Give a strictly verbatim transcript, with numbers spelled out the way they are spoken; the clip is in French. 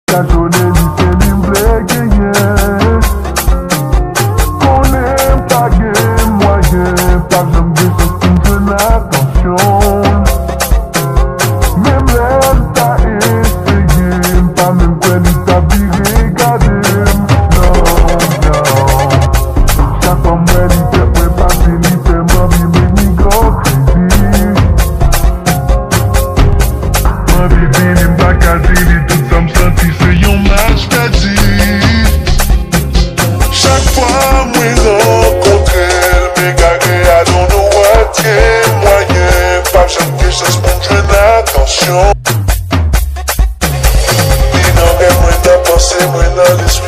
Kachone li se li mble genyen. Konen pa gen moyen, pa jom de sos ki mjwen atensyon. Mem lèl ta eseye, pa mem kwen li ta vire gadem. Non, non, chak fwa mwen li te pre pase, li te mami make me go crazy. Mwen vivi li mbakazi, li tout sa msanti se yon match kadi. Chaque fois moi rencontre elle, me gare, I don't know what est moyen. Pas jamais que ça se montre une attention. Dis non, moi t'as pensé, moi dans l'esprit.